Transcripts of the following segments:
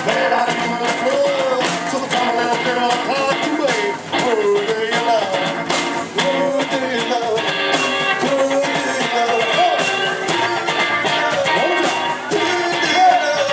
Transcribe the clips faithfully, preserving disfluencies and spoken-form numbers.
Man, I even the floor. So come on, little girl, talk to me. Who do you love? Who do you love? Who do you love? Oh! One more time. Who do you love?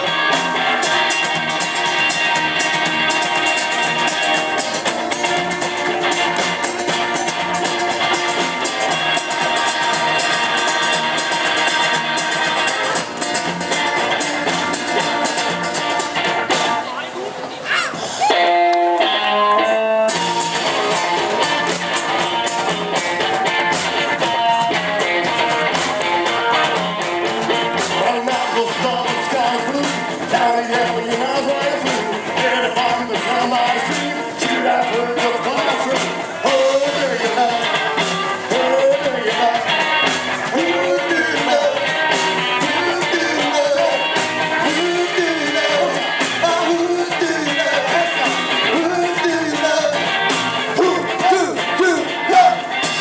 Down the yellow, you might as well through. Get a bomb, the drum on the street. Shoot out for the fun through. Oh, do you love? Oh, do you love? Who do you love? Who do you love? Who do you love? Oh, who do you love? Who do you love? Who do you love?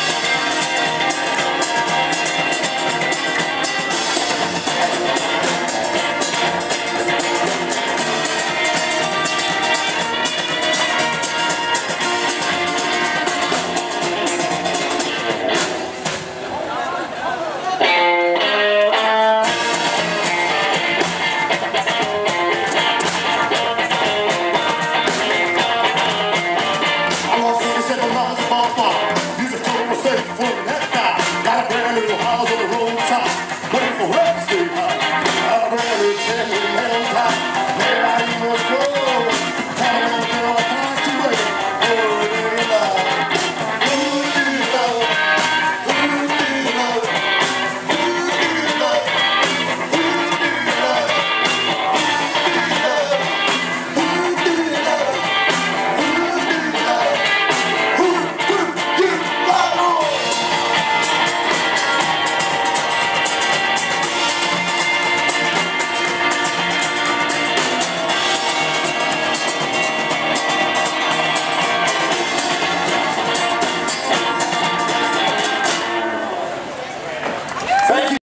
Got a brand new house on the roadside, waiting for rent to stay high. Got a brand new ten-wheel metal top, made out of U S gold.